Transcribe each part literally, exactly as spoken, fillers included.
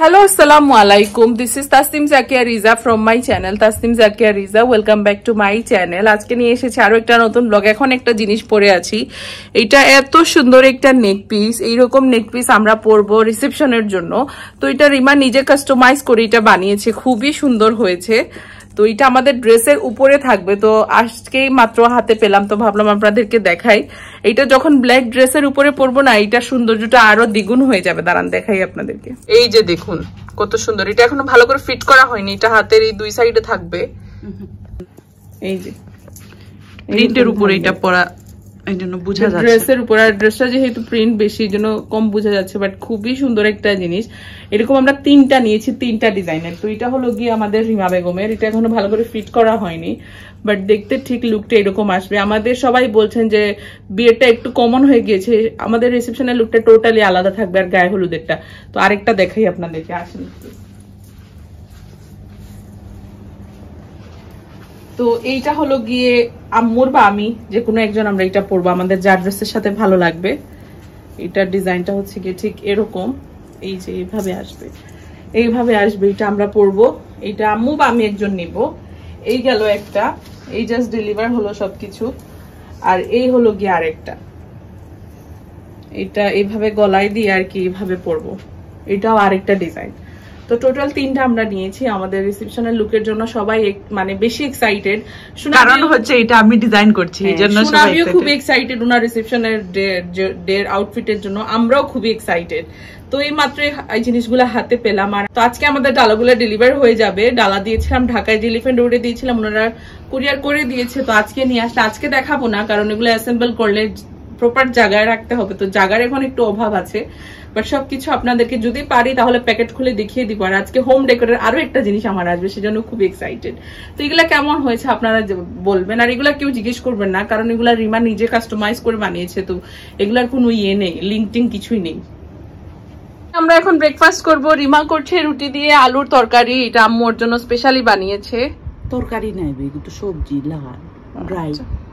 Hello, assalamu alaikum. This is Tasnim Zakia Riza from my channel Tasnim Zakia Riza. Welcome back to my channel. আজকে নিয়ে এসেছি আরো একটা নতুন blog. এখন একটা জিনিস পরে আছি, এটা এত সুন্দর একটা নেক পিস। এইরকম নেক পিস আমরা পরবো রিসেপশনের জন্য। তো এটা রিমা নিজে কাস্টমাইজ করে এটা বানিয়েছে, খুবই সুন্দর হয়েছে। তো এটা আমাদের ড্রেসের উপরে থাকবে। তো আজকেই মাত্র হাতে পেলাম, তো ভাবলাম আপনাদেরকে দেখাই। এটা যখন ব্ল্যাক ড্রেসের উপরে পরবো না, এটা সৌন্দর্যটা আরো দ্বিগুণ হয়ে যাবে। দাঁড়ান দেখাই আপনাদেরকে। এই যে দেখুন কত সুন্দর। এটা এখনো ভালো করে ফিট করা হয়নি, এটা হাতের এই দুই সাইডে থাকবে। এই যে প্রিন্টের উপরে এটা পরা, এই জন্য বোঝা যাচ্ছে ড্রেসের উপর। আর ড্রেসটা যেহেতু প্রিন্ট বেশি, এই জন্য কম বোঝা যাচ্ছে, বাট খুবই সুন্দর একটা জিনিস। এরকম আমরা তিনটা নিয়েছি, তিনটা ডিজাইনের। তো এটা হলো গিয়ে আমাদের রিমা বেগমের। এটা এখনো ভালো করে ফিট করা হয়নি, বাট দেখতে ঠিক লুকটা এরকম আসবে। আমাদের সবাই বলছেন যে বিয়েটা একটু কমন হয়ে গিয়েছে, আমাদের রিসেপশনের লুকটা টোটালি আলাদা থাকবে, আর গায়ে হলুদেরটা। তো আরেকটা দেখাই আপনাদেরকে, আসেন। তো এইটা হলো গিয়ে আম্মুর বা আমি যে কোনো একজন আমরা এটা পরবো, আমাদের যা ড্রেসের সাথে ভালো লাগবে। এটার ডিজাইনটা হচ্ছে গিয়ে ঠিক এরকম, এই যে এইভাবে আসবে, এইভাবে আসবে। এটা আমরা পরবো, এটা আম্মু বা আমি একজন নিব। এই গেল একটা, এই জাস্ট ডেলিভার হলো সবকিছু। আর এই হলো গিয়ে আরেকটা, এটা এইভাবে গলায় দিয়ে আর কি এইভাবে পরবো। এটাও আরেকটা ডিজাইন। তো টোটাল তিনটা আমরা নিয়েছি আমাদের রিসেপশনের লুকের জন্য। সবাই মানে বেশি এক্সাইটেড, কারণ হচ্ছে এটা আমি ডিজাইন করছি, এইজন্য সবাই খুব এক্সাইটেড ওনার রিসেপশনের ডে আউটফিটের জন্য। আমরাও খুবই এক্সাইটেড। তো এই মাত্র এই জিনিসগুলো হাতে পেলাম। আর তো আজকে আমাদের ডালাগুলো ডেলিভার হয়ে যাবে। ডালা দিয়েছিলাম ঢাকায়, যে এলিফ্যান্ট রোডে দিয়েছিলাম, ওনারা কুরিয়ার করে দিয়েছে। তো আজকে নিয়ে আসলে আজকে দেখাবো না, কারণ এগুলো অ্যাসেম্বল করলে প্রপার জায়গায় রাখতে হবে। তো জায়গার এখন একটু অভাব আছে, বাট সবকিছু আপনাদেরকে যদি পারি তাহলে প্যাকেট খুলে দেখিয়ে দিব। আর আজকে হোম ডেকোরের আরো একটা জিনিস আমার আসবে, সেজন্য খুব এক্সাইটেড। তো এগুলা কেমন হয়েছে আপনারা বলবেন। আর এগুলা কেউ জিজ্ঞেস করবেন না, কারণ এগুলা রিমা নিজে কাস্টমাইজ করে বানিয়েছে। তো এগুলার কোনো ইয়ে নেই, লিঙ্ক টিঙ্ক কিছুই নেই। আমরা এখন ব্রেকফাস্ট করব। রিমা করছে রুটি দিয়ে আলুর তরকারি, এটা আম্মুর জন্য স্পেশালি বানিয়েছে। তরকারি নাই, কিন্তু সবজি লাল ড্রাই।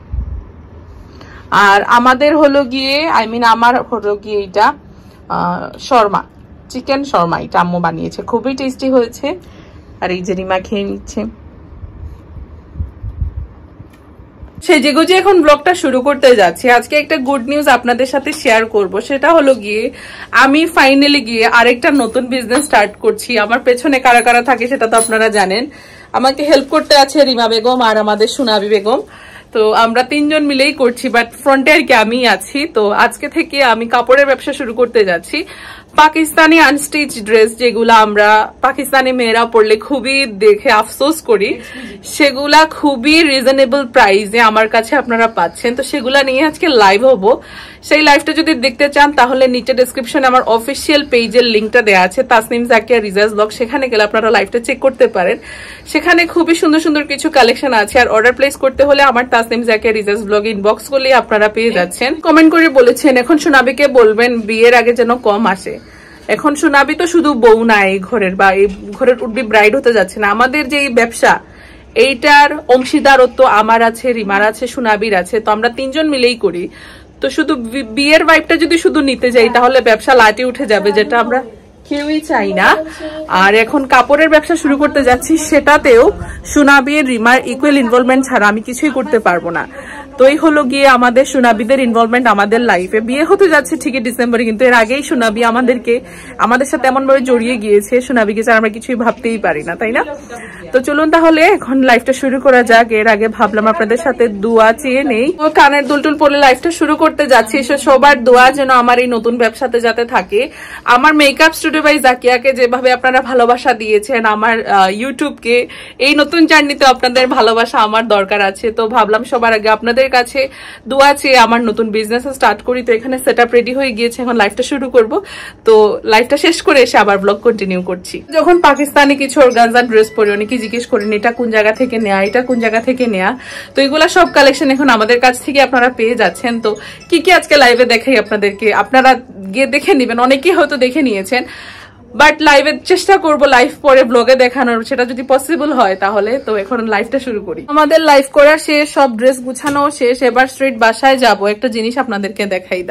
আর আমাদের হলো গিয়ে আই মিন আমার হলো গিয়ে এটা শর্মা, চিকেন শর্মা। এটা আম্মু বানিয়েছে, খুবই টেস্টি হয়েছে। আর এই যে রিমা খেয়ে নিচ্ছে। সেজে গুজে এখন ব্লগটা শুরু করতে যাচ্ছি। আজকে একটা গুড নিউজ আপনাদের সাথে শেয়ার করব। সেটা হলো গিয়ে আমি ফাইনালি গিয়ে আরেকটা নতুন বিজনেস স্টার্ট করছি। আমার পেছনে কারা কারা থাকে সেটা তো আপনারা জানেন। আমাকে হেল্প করতে আছে রিমা বেগম আর আমাদের সুনাবি বেগম। তো আমরা তিনজন মিলেই করছি, বাট ফ্রন্টে আর কি আমি আছি। তো আজকে থেকে আমি কাপড়ের ব্যবসা শুরু করতে যাচ্ছি। পাকিস্তানি আনস্টিচ ড্রেস, যেগুলা আমরা পাকিস্তানি মেয়েরা পরলে খুবই দেখে আফসোস করি, সেগুলা খুবই রিজনেবল প্রাইসে আমার কাছে আপনারা পাচ্ছেন। তো সেগুলা নিয়ে আজকে লাইভ হবো। সেই লাইভটা যদি দেখতে চান তাহলে নিচে ডেসক্রিপশনে আমার অফিসিয়াল পেজের লিঙ্কটা দেওয়া আছে, তাসনিম জাকিয়া রিজাজ ব্লগ। সেখানে গেলে আপনারা লাইভটা চেক করতে পারেন। সেখানে খুবই সুন্দর সুন্দর কিছু কালেকশন আছে। আর অর্ডার প্লেস করতে হলে আমার তাসনিম জাকিয়া রিজাজ ব্লগ ইনবক্স করলে আপনারা পেয়ে যাচ্ছেন। কমেন্ট করে বলেছেন এখন সুনাবিকে বলবেন বিয়ের আগে যেন কম আসে। এখন সুনাবি তো শুধু বউ না এই ঘরের, বা এই ঘরের উডবি ব্রাইড হতে যাচ্ছে না। আমাদের যে এই ব্যবসা, এইটার অংশীদারত্ব আমার আছে, রিমার আছে, সুনাবির আছে। তো আমরা তিনজন মিলেই করি। তো শুধু বিয়ের ভাইবটা যদি শুধু নিতে যাই তাহলে ব্যবসা লাটে উঠে যাবে, যেটা আমরা কেউই চাই না। আর এখন কাপড়ের ব্যবসা শুরু করতে যাচ্ছি, সেটাতেও সুনাবি রিমার ইকুয়াল ইনভলভমেন্ট ছাড়া আমি কিছুই করতে পারবো না। তো এই হলো গিয়ে আমাদের সুনাবিদের ইনভলভমেন্ট আমাদের লাইফে। বিয়ে হতে যাচ্ছে ঠিকই ডিসেম্বরে, কিন্তু এর আগেই সুনাবি আমাদেরকে আমাদের সাথে এমন ভাবে জড়িয়ে গিয়েছে, সুনাবিকে ছাড়া আমরা কিছুই ভাবতেই পারি না, তাই না? তো চলুন তাহলে এখন লাইফটা শুরু করা যাক। এর আগে ভাবলাম আপনাদের সাথে দোয়া চেয়ে নেই। কানের দুলটুল পরে লাইফটা শুরু করতে যাচ্ছি। সবার দোয়া যেন আমার এই নতুন ব্যবসাতে যাতে থাকে। আমার মেকআপ স্টুডিও বাই জাকিয়াকে যেভাবে আপনারা ভালোবাসা দিয়েছেন, আমার ইউটিউবকে এই নতুন জার্নিতে আপনাদের ভালোবাসা আমার দরকার আছে। তো ভাবলাম সবার আগে আপনাদের কাছে দোয়া চেয়ে আমার নতুন বিজনেস স্টার্ট করি। তো এখানে সেটআপ রেডি হয়ে গিয়েছে, এখন লাইফটা শুরু করব। তো লাইফটা শেষ করে এসে আবার ব্লগ কন্টিনিউ করছি। যখন পাকিস্তানি কিছু অর্গানজা ড্রেস পরে অনেকে জিজ্ঞেস করেন এটা কোন জায়গা থেকে নেয়া, এটা কোন জায়গা থেকে নেয়া। তো এগুলা সব কালেকশন এখন আমাদের কাছ থেকে আপনারা পেয়ে যাচ্ছেন। তো কি কি আজকে লাইভে দেখাই আপনাদেরকে, আপনারা গিয়ে দেখে নিবেন। অনেকেই হয়তো দেখে নিয়েছেন, বাট লাইভে চেষ্টা করব লাইভ পরে ব্লগে দেখানোর, সেটা যদি পসিবল হয় তাহলে। তো এখন লাইভটা শুরু করি। আমাদের লাইভ করা শেষ, সব ড্রেস গুছানো শেষ। এবার স্ট্রেট বাসায় যাব। একটা জিনিস আপনাদেরকে দেখাই, দাঁড়ান।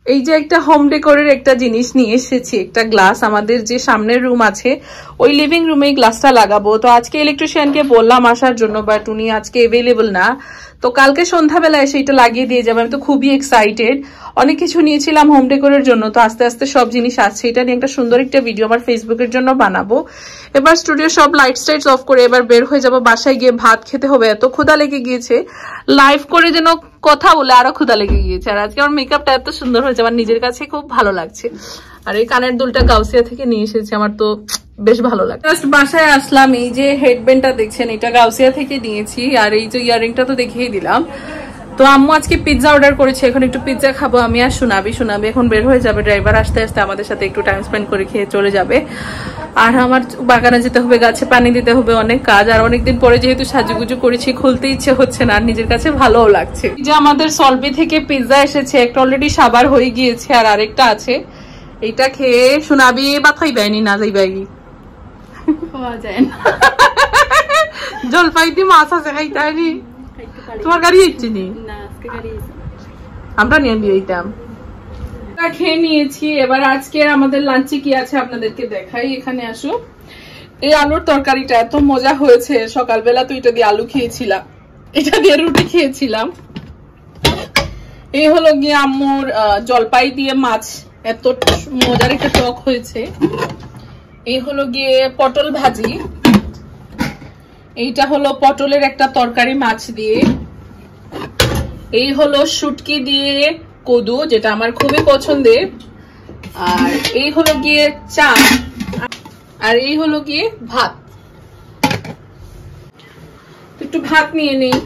এই যে একটা হোম ডেকোরের একটা জিনিস নিয়ে এসেছি, একটা গ্লাস। আমাদের যে সামনের রুম আছে ওই লিভিং রুমে এই গ্লাসটা লাগাবো। তো আজকে ইলেকট্রিশিয়ানকে বললাম আসার জন্য, বাট উনি আজকে অ্যাভেলেবল না। তো কালকে সন্ধ্যাবেলা এসে এটা লাগিয়ে দিয়ে যাবে। আমি তো খুবই এক্সাইটেড। অনেক কিছু নিয়েছিলাম হোম ডেকোরের জন্য, তো আস্তে আস্তে সব জিনিস আসছে। এটা নিয়ে একটা সুন্দর একটা ভিডিও আমার ফেসবুকের জন্য বানাবো। এবার স্টুডিও সব লাইট টাইটস অফ করে এবার বের হয়ে যাবো, বাসায় গিয়ে ভাত খেতে হবে। এত ক্ষুধা লেগে গিয়েছে, লাইভ করে যেন কথা বলে আরো ক্ষুধা লেগে গিয়েছে। আর আজকে আমার মেকআপটা এত সুন্দর হয়েছে, আমার নিজের কাছে খুব ভালো লাগছে। আর এই কানের দুলটা গাউসিয়া থেকে নিয়ে এসেছি, আমার তো বেশ ভালো লাগে। জাস্ট বাসায় আসলাম, এই যে হেডব্যান্ডটা দেখছেন এটা গাউসিয়া থেকে নিয়েছি। আর এই যে ইয়ারিংটা তো দেখিয়ে দিলাম। তো আম্মু আজকে পিৎজা অর্ডার করেছে, এখন একটু পিৎজা খাবো আমি আর শোনাবি। শোনাবি এখন বের হয়ে যাবে, ড্রাইভার আসতে আসতে আমাদের সাথে একটু টাইম স্পেন্ড করে খেয়ে চলে যাবে। আর আমার বাগানে যেতে হবে, গাছে পানি দিতে হবে, অনেক কাজ। আর অনেকদিন পরে যেহেতু সাজুগুজু করেছি, খুলতে ইচ্ছে হচ্ছে না, আর নিজের কাছে ভালোও লাগছে। যে আমাদের সলবি থেকে পিৎজা এসেছে, একটা অলরেডি সাবার হয়ে গিয়েছে আর আরেকটা আছে। এইটা খেয়ে শোনাবি বা খাইবাইনি না যাইবাই খাওয়া যায় না। জলপাই দিয়ে মাছ আছে খাইতানি, তোমার গাড়ি ইচ্ছে নি? আমরা নিয়ে দিতাম, খেয়ে নিয়েছি। এবার আজকে আমাদের লাঞ্চে কি আছে আপনাদেরকে দেখাই। এখানে আসো। এই আলুর তরকারিটা এত মজা হয়েছে, সকালবেলা তো এটা দিয়ে আলু খেয়েছিলাম, এটা দিয়ে রুটি খেয়েছিলাম। এই হলো গিয়ে আম্মুর জলপাই দিয়ে মাছ, এত মজার একটা টক হয়েছে। এই হলো গিয়ে পটল ভাজি। এইটা হলো পটলের একটা তরকারি মাছ দিয়ে। এই হলো শুটকি দিয়ে কদু, যেটা আমার খুবই পছন্দের। আর এই হলো গিয়ে চা, আর এই হলো গিয়ে ভাত। একটু ভাত নিয়ে নেই।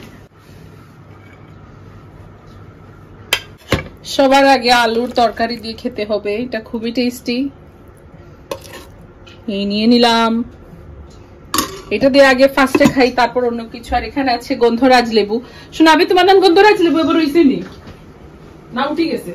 সবার আগে আলুর তরকারি দিয়ে খেতে হবে, এটা খুবই টেস্টি। এই নিয়ে নিলাম, এটা দিয়ে আগে ফার্স্টে খাই, তারপর অন্য কিছু। আর এখানে আছে গন্ধরাজ লেবু। শোনাবি তোমার নাম গন্ধরাজ লেবু এবার হইছে নি না? উঠে গেছে।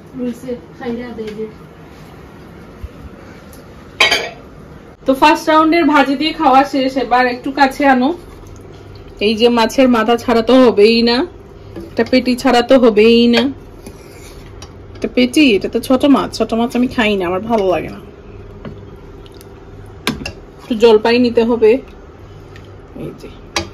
তো ফার্স্ট রাউন্ডের ভাজি দিয়ে খাওয়া শেষ, এবার একটু কাছে আনো। এই যে মাছের মাথা ছাড়া তো হবেই না, এটা পেটি ছাড়া তো হবেই না। এটা পেটি, এটা তো ছোট মাছ। ছোট মাছ আমি খাই না, আমার ভালো লাগে না। একটু জলপাই নিতে হবে। এই যে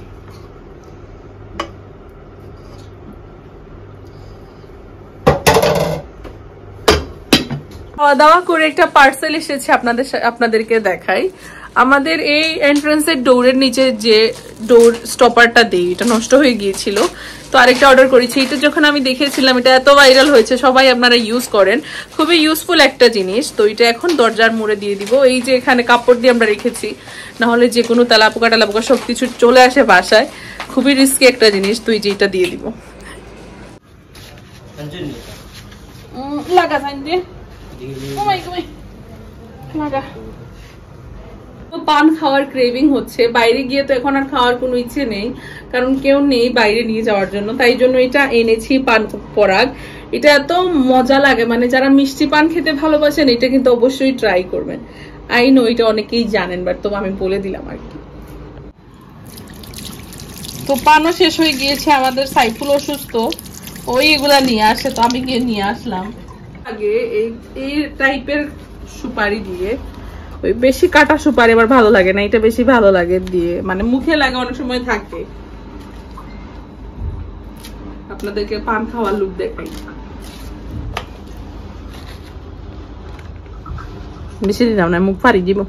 খাওয়া দাওয়া করে একটা পার্সেল এসেছে, আপনাদের আপনাদেরকে দেখাই। আমাদের এই এন্ট্রান্সের ডোরের নিচে যে ডোর স্টপারটা দেই, এটা নষ্ট হয়ে গিয়েছিল, তো আরেকটা অর্ডার করেছি। এটা যখন আমি দেখেছিলাম, এটা এত ভাইরাল হয়েছে, সবাই আপনারা ইউজ করেন, খুবই ইউজফুল একটা জিনিস। তো এটা এখন দরজার মোড়ে দিয়ে দিব। এই যে এখানে কাপড় দিয়ে আমরা রেখেছি, না হলে যে কোনো তেলাপোকা টেলাপোকা সবকিছু চলে আসে বাসায়, খুবই রিস্কি একটা জিনিস। তো এই যে এটা দিয়ে দিব। লাগা সাইন্ডে পান খাওয়ার ক্রেভিং হচ্ছে, বাইরে গিয়ে তো এখন আর খাওয়ার কোনো ইচ্ছে নেই, কারণ কেউ নেই বাইরে নিয়ে যাওয়ার জন্য। তাই জন্য এটা এনেছি, পান পরাগ। এটা এত মজা লাগে, মানে যারা মিষ্টি পান খেতে ভালোবাসেন এটা কিন্তু অবশ্যই ট্রাই করবেন। আই নো এটা অনেকেই জানেন, বাট তো আমি বলে দিলাম আর কি। তো পানও শেষ হয়ে গিয়েছে, আমাদের সাইফুল অসুস্থ, ওই এগুলা নিয়ে আসে, তো আমি গিয়ে নিয়ে আসলাম। আগে এই এই টাইপের সুপারি দিয়ে, ওই বেশি কাটা সুপারি আবার ভালো লাগে না, এটা বেশি ভালো লাগে দিয়ে, মানে মুখে লাগে অনেক সময় থাকে। আপনাদেরকে পান খাওয়ার লুক দেখাই। বেশি দিলাম না, মুখ ফাড়ি দিব।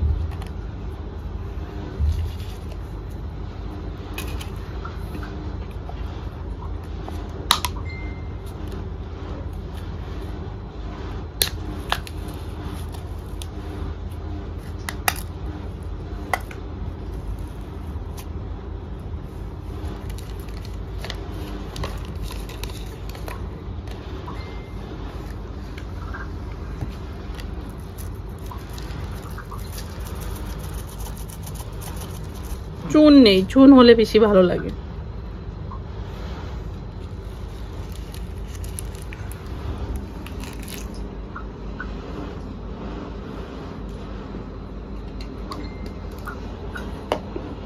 চুন নেই, চুন হলে বেশি ভালো লাগে।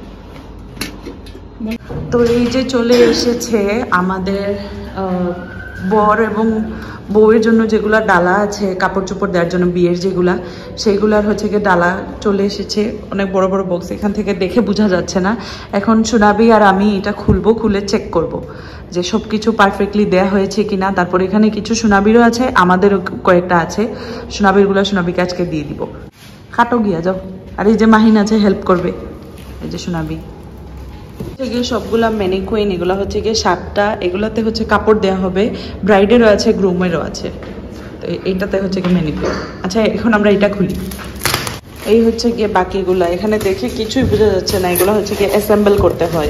তো এই যে চলে এসেছে আমাদের বর এবং বউয়ের জন্য যেগুলা ডালা আছে কাপড় চোপড় দেওয়ার জন্য বিয়ের যেগুলা, সেইগুলার হচ্ছে গিয়ে ডালা চলে এসেছে, অনেক বড় বড় বক্স, এখান থেকে দেখে বোঝা যাচ্ছে না। এখন সোনাবি আর আমি এটা খুলবো, খুলে চেক করব যে সব কিছু পারফেক্টলি দেওয়া হয়েছে কিনা। তারপর এখানে কিছু সোনাবিরও আছে, আমাদেরও কয়েকটা আছে, সোনাবিরগুলো সোনাবিকে আজকে দিয়ে দিব। কাটো গিয়া যাও। আর এই যে মাহিন আছে হেল্প করবে, এই যে সোনাবি। সবগুলা ম্যানিকুইন, এগুলো হচ্ছে গিয়ে সাতটা, এগুলাতে হচ্ছে কাপড় দেওয়া হবে, ব্রাইডেরও আছে গ্রুমেরও আছে। তো এইটাতে হচ্ছে গিয়ে ম্যানিকুইন। আচ্ছা এখন আমরা এটা খুলি। এই হচ্ছে গিয়ে বাকিগুলা, এখানে দেখে কিছুই বোঝা যাচ্ছে না, এগুলো হচ্ছে গিয়ে অ্যাসেম্বল করতে হয়।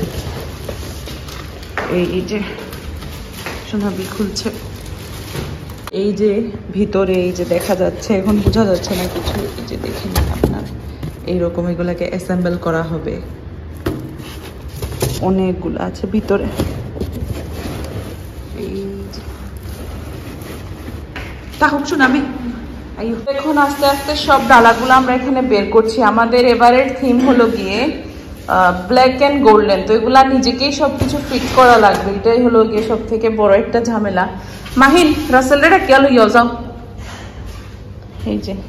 এই যে সোনাবি খুলছে, এই যে ভিতরে এই যে দেখা যাচ্ছে, এখন বোঝা যাচ্ছে না কিছু, এই যে দেখে নিন আপনার, এইরকম এগুলাকে অ্যাসেম্বল করা হবে। অনেকগুলো আছে ভিতরে। এখন আস্তে আস্তে সব ডালাগুলো আমরা এখানে বের করছি। আমাদের এবারের থিম হলো গিয়ে ব্ল্যাক অ্যান্ড গোল্ডেন, তো এগুলা নিজেকেই সবকিছু ফিট করা লাগবে, এটাই হলো গিয়ে সব থেকে বড় একটা ঝামেলা। মাহিন রাসেলটা কে লইয়া যাও। এই যে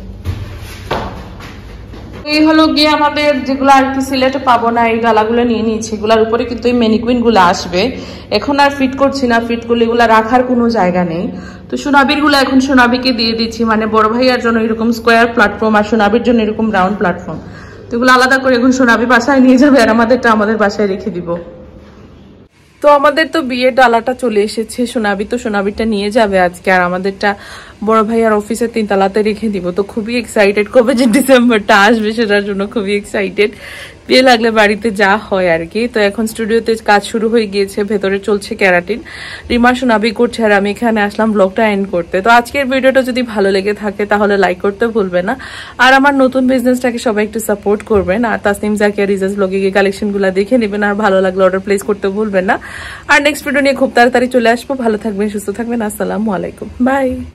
এই হলো গিয়ে আমাদের যেগুলো আর কি সিলেটে পাবো না, এই ডালাগুলো নিয়ে নিয়েছি। এগুলার উপরে কিন্তু এই ম্যানিকুইন গুলো আসবে, এখন আর ফিট করছি না, ফিট করলে এগুলা রাখার কোনো জায়গা নেই। তো সোনাবির গুলো এখন সোনাবিকে দিয়ে দিচ্ছি, মানে বড় ভাইয়ার জন্য এরকম স্কোয়ার প্ল্যাটফর্ম আর সোনাবির জন্য এরকম রাউন্ড প্ল্যাটফর্ম। তো এগুলো আলাদা করে এখন সোনাবি বাসায় নিয়ে যাবে আর আমাদেরটা আমাদের বাসায় রেখে দিব। তো আমাদের তো বিয়ের ডালাটা চলে এসেছে, সোনাবি তো সোনাবিটা নিয়ে যাবে আজকে, আর আমাদেরটা বড় ভাই আর অফিসের তিন তালাতে রেখে দিব। তো খুবই এক্সাইটেড, কবে যে ডিসেম্বরটা আসবে সেটার জন্য খুবই এক্সাইটেড। বিয়ে লাগলে বাড়িতে যা হয় আর কি। তো এখন স্টুডিওতে কাজ শুরু হয়ে গিয়েছে, ভেতরে চলছে ক্যারাটিন, রিমা সোনাবি করছে আর আমি এখানে আসলাম ব্লগটা এন্ড করতে। তো আজকের ভিডিওটা যদি ভালো লেগে থাকে তাহলে লাইক করতে ভুলবেন না, আর আমার নতুন বিজনেসটাকে সবাই একটু সাপোর্ট করবেন, আর তাসনিম জাকিয়া রিজাস ব্লগে গিয়ে কালেকশনগুলো দেখে নেবেন, আর ভালো লাগলে অর্ডার প্লেস করতে ভুলবেন না। আর নেক্সট ভিডিও নিয়ে খুব তাড়াতাড়ি চলে আসবো। ভালো থাকবেন, সুস্থ থাকবেন, আসসালামু আলাইকুম, বাই।